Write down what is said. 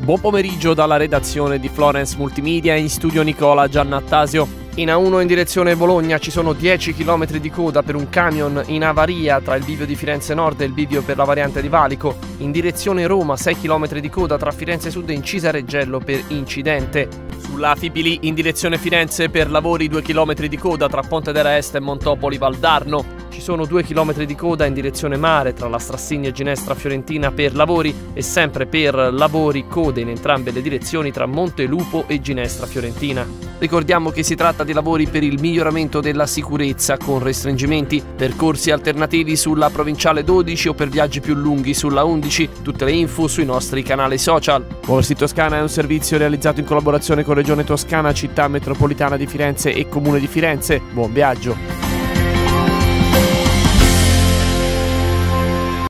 Buon pomeriggio dalla redazione di Florence Multimedia, in studio Nicola Giannattasio. In A1 in direzione Bologna ci sono 10 km di coda per un camion in avaria tra il bivio di Firenze Nord e il bivio per la variante di Valico. In direzione Roma 6 km di coda tra Firenze Sud e Incisa Reggello per incidente. Sulla Fipili in direzione Firenze per lavori 2 km di coda tra Ponte della Est e Montopoli Valdarno. Ci sono 2 km di coda in direzione mare tra la Strassigna e Ginestra Fiorentina per lavori e sempre per lavori code in entrambe le direzioni tra Montelupo e Ginestra Fiorentina. Ricordiamo che si tratta di lavori per il miglioramento della sicurezza con restringimenti, percorsi alternativi sulla provinciale 12 o per viaggi più lunghi sulla 11. Tutte le info sui nostri canali social. Orsi Toscana è un servizio realizzato in collaborazione con Regione Toscana, Città Metropolitana di Firenze e Comune di Firenze. Buon viaggio!